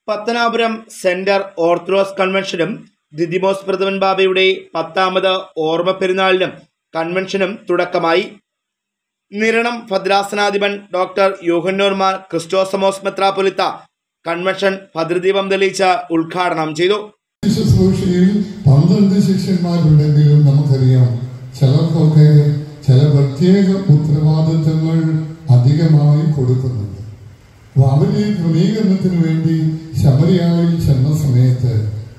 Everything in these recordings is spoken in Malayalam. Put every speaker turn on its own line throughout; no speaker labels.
പത്തനാപുരം സെന്റർ ഓർത്തഡോക്സ് കൺവെൻഷനും ദിദിമോസ് പ്രഥമൻ ബാബയുടെ 10ാമത് ഓർമ്മ പെരുന്നാളിനും കൺവെൻഷനും തുടക്കമായി. നിരണം ഭദ്രാസനാധിപൻ ഡോക്ടർ യോഹന്നാൻ മാർ ക്രിസ്റ്റോസ്റ്റമോസ് മെത്രാപ്പൊലീത്ത കൺവെൻഷൻ ഭദ്രദീപം തെളിയിച്ച് ഉദ്ഘാടനം ചെയ്തു.
ശുശ്രൂഷയിൽ 12 ശിഷ്യന്മാരുണ്ടെങ്കിലും നമുക്കറിയാം ചിലർക്കൊക്കെ ചില പ്രത്യേക ഉത്തരവാദിത്തങ്ങൾ അധികമായി കൊടുക്കുന്നുണ്ട്. അവരെ ക്രമീകരണത്തിന് വേണ്ടി ശമരിയായിൽ ചെന്ന സമയത്ത്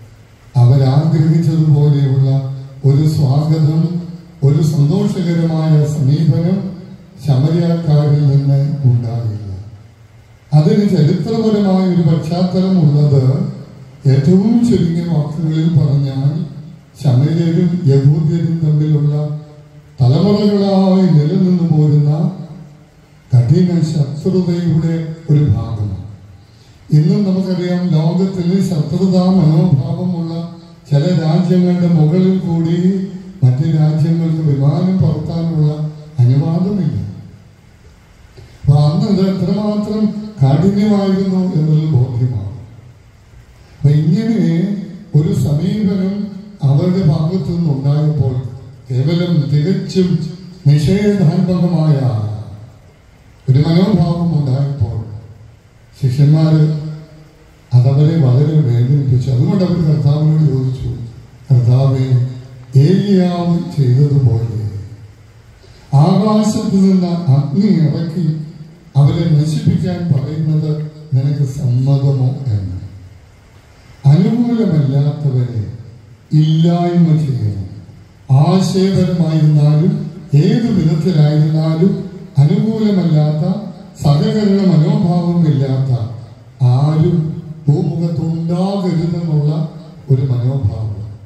അവരാഗ്രഹിച്ചതുപോലെയുള്ള ഒരു സ്വാഗതം, ഒരു സന്തോഷകരമായ സമീപനം ശമരിയാക്കാരിൽ നിന്ന് ഉണ്ടാകില്ല. അതിന് ചരിത്രപരമായ ഒരു പശ്ചാത്തലം ഉള്ളത് ഏറ്റവും ചുരുങ്ങിയ വാക്കുകളിൽ പറഞ്ഞാൽ ശമര്യരും യഹൂദ്യരും തമ്മിലുള്ള തലമുറകളായി നിലനിന്നു പോരുന്ന കഠിന ശത്രുതയുടെ ഒരു ഭാഗമാണ്. ഇന്നും നമുക്കറിയാം ലോകത്തിൽ ശത്രുതാ മനോഭാവമുള്ള ചില രാജ്യങ്ങളുടെ മുകളിൽ കൂടി മറ്റ് രാജ്യങ്ങൾക്ക് വിമാനം പറത്താനുള്ള അനുവാദമില്ല. അപ്പൊ അന്ന് അത് എത്രമാത്രം കാഠിന്യമായിരുന്നു എന്നുള്ള ബോധ്യമാണ്. അപ്പൊ ഇങ്ങനെ ഒരു സമീപനം അവരുടെ ഭാഗത്തു നിന്നുണ്ടായപ്പോൾ കേവലം തികച്ചും നിഷേധാത്മകമായ ഒരു മനോഭാവം ഉണ്ടായപ്പോൾ ശിഷ്യന്മാര് അതവരെ വളരെ വേദനിപ്പിച്ചു. അതുകൊണ്ട് അവർ കർത്താവിനോട് ചോദിച്ചു, കർത്താവേ, ഏലിയാവ് ചെയ്തതുപോലെ ആകാശത്ത് നിന്ന് അഗ്നി ഇറക്കി അവരെ നശിപ്പിക്കാൻ പറയുന്നത് നിനക്ക് സമ്മതമോ എന്ന്. അനുകൂലമല്ലാത്തവരെ ഇല്ലായ്മ ചെയ്യണം. ആശയപരമായിരുന്നാലും ഏതു വിധത്തിലായിരുന്നാലും അനുകൂലമല്ലാത്ത, സഹകരണ മനോഭാവമില്ലാത്ത ആരും ഭൂമുഖത്തുണ്ടാകരുതെന്നുള്ള ഒരു മനോഭാവം.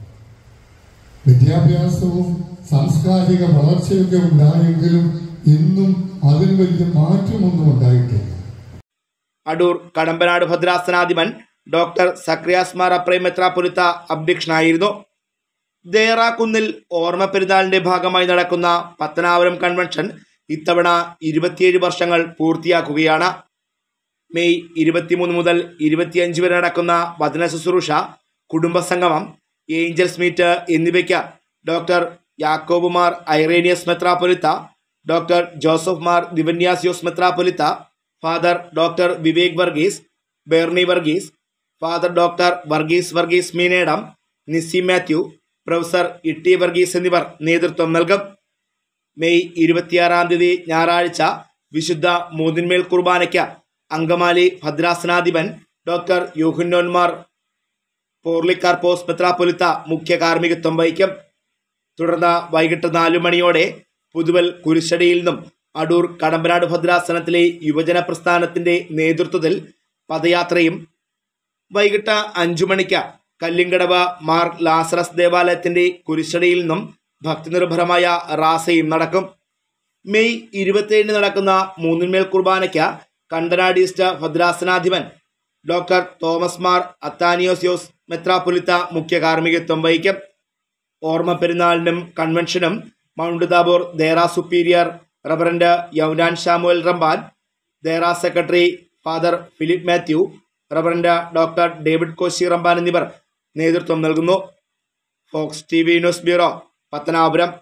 വിദ്യാഭ്യാസവും സാംസ്കാരിക വളർച്ചയൊക്കെ ഉണ്ടായെങ്കിലും ഇന്നും അതിന് വലിയ മാറ്റമൊന്നും ഉണ്ടായിട്ടില്ല.
അടൂർ കടമ്പനാട് ഭദ്രാസനാധിപൻ ഡോക്ടർ സക്രിയാസ് മാർ അപ്രേം മെത്രാപ്പൊലീത്ത അധ്യക്ഷനായിരുന്നു. ദേറാക്കുന്നിൽ ഓർമ്മ പെരുന്നാളിന്റെ ഭാഗമായി നടക്കുന്ന പത്തനാപുരം കൺവെൻഷൻ ഇത്തവണ 27 വർഷങ്ങൾ പൂർത്തിയാക്കുകയാണ്. മെയ് 23 മുതൽ 25 വരെ നടക്കുന്ന വചന ശുശ്രൂഷ, കുടുംബസംഗമം, ഏഞ്ചൽസ് മീറ്റ് എന്നിവയ്ക്ക് ഡോക്ടർ യാക്കോബ് മാർ ഐറേനിയസ് മെത്രാപ്പൊലീത്ത, ഡോക്ടർ ജോസഫ് മാർ ദിവന്യാസിയോസ് മെത്രാപ്പൊലീത്ത, father doctor Vivek Varghese, Berny Varghese, father doctor Varghese Meenedom, Nissy Mathew, professor Itty Varghese എന്നിവർ നേതൃത്വം നൽകും. മെയ് 26-ാം തീയതി ഞായറാഴ്ച വിശുദ്ധ മൂന്നിന്മേൽ കുർബാനയ്ക്ക് അങ്കമാലി ഭദ്രാസനാധിപൻ ഡോക്ടർ യോഹന്നാൻ മാർ പോർലിക്കാർപ്പോസ് മെത്രാപ്പൊലീത്ത മുഖ്യ കാർമ്മികത്വം വഹിക്കും. തുടർന്ന് വൈകിട്ട് 4 മണിയോടെ പുതുവൽ കുരിശടിയിൽ നിന്നും അടൂർ കടമ്പനാട് ഭദ്രാസനത്തിലെ യുവജന പ്രസ്ഥാനത്തിന്റെ നേതൃത്വത്തിൽ പദയാത്രയും വൈകിട്ട് 5 മണിക്ക് കല്ലിങ്കടവ് മാർ ലാസറസ് ദേവാലയത്തിന്റെ കുരിശടിയിൽ നിന്നും ഭക്തിനിർഭരമായ റാസയും നടക്കും. മെയ് 27 നടക്കുന്ന മൂന്നിന്മേൽ കുർബാനയ്ക്ക് കണ്ടനാട് ഈസ്റ്റ് ഭദ്രാസനാധിപൻ ഡോക്ടർ തോമസ് മാർ അത്താനിയോസിയോസ് മെത്രാപ്പൊലീത്ത മുഖ്യ കാർമ്മികത്വം വഹിക്കും. ഓർമ്മ പെരുന്നാളിനും കൺവെൻഷനും Mount Tabor Dayara superior reverend Younan Samuel Ramban, Dayara secretary father Philip Mathew, reverend doctor David Koshy Ramban എന്നിവർ നേതൃത്വം നൽകുന്നു. Fox TV news bureau, Pathanapuram.